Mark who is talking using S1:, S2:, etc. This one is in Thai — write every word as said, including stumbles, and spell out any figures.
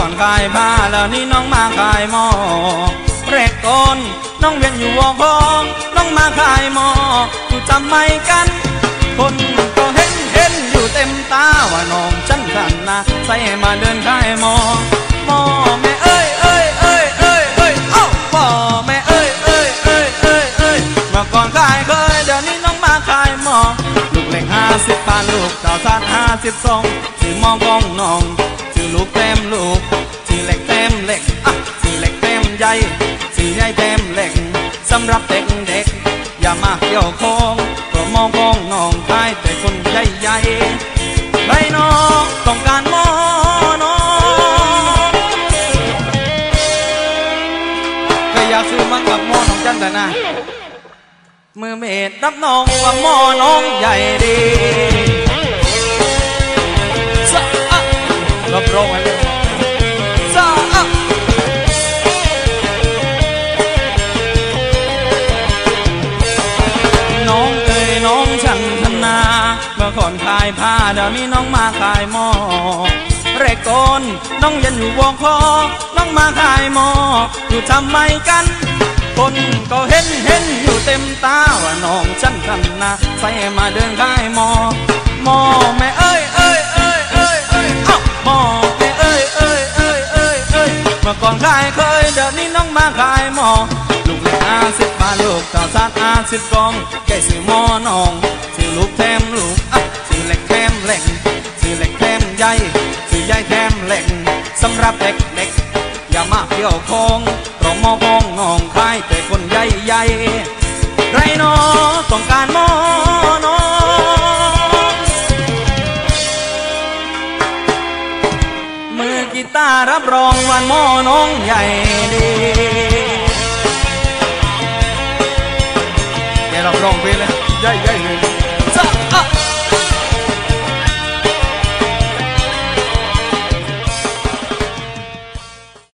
S1: ก่อนขายผ้าแล้วนี่น้องมาขายหม้อแรกก่อนน้องเวียนอยู่วอพอน้องมาขายหม้ออยู่จำไม่กันคนก็เห็นเห็นอยู่เต็มตาว่าน้องฉันขันนะใส่มาเดินขายหม้อหม้อแม่เอ้ยเอ้ยเอ้ยเอ้ยเอ้ยเอ้าหม้อแม่เอ้ยเอ้ยเอ้ยเอ้ยเอ้ยเมื่อก่อนขายเคยเดี๋ยวนี้น้องมาขายหม้อลูกเล็กห้าสิบปานลูกเต่าทานห้าสิบสองชื่อหม้อกองน้องชื่อลูกเต็มลูกชื่อเล็กเต็มเล็กอ่ะชื่อเล็กเต็มใหญ่ชื่อใหญ่เต็มเล็กสำหรับเด็กเด็กอย่ามาเกี่ยวโค้งเพราะมองกองน้องขายแต่คนใหญ่ใหญ่ใครน้องต้องการหม้อน้องก็อยากซื้อมากับหม้อน้องจันแต่นะมือเม็ดรับน้องว่าหม้อน้องใหญ่ดีซะอ่ะรับรองไว้เลยซะอ่ะน้องเอ๋ยน้องฉันธนาเมื่อก่อนขายผ้าเดี๋ยวนี้น้องมาขายหม้อแรกก่อนน้องยันอยู่วงคอน้องมาขายหม้ออยู่ทำไมกันคนก็เห็นเห็นอยู่เต็มตาว่าน้องฉันกันนะใส่มาเดินขายหม้อหม้อแม่เอ้ยเอ้ยเอ้ยเอ้ยเอ้ยเอ้าหม้อแม่เอ้ยเอ้ยเอ้ยเอ้ยเอ้ยเมื่อก่อนขายเคยเดี๋ยวนี้น้องมาขายหม้อลูกเล็กอาสิบบาทลูกเต่าซาดอาสิบกองแก่ซื้อหม้อน้องซื้อลูกแถมลูกอ่ะซื้อเล็กแถมเล็กซื้อเล็กแถมใหญ่ซื้อใหญ่แถมเล็กสำหรับเด็กเด็กอย่ามาเกี่ยวโค้งเพราะหม้อกองน้องขายแต่คนใหญ่ใหญ่ไรน้อต้องการหม้อน้องมือกีตาร์รับรองว่าหม้อน้องใหญ่ดีแกรับรองไปเลยใหญ่ใหญ่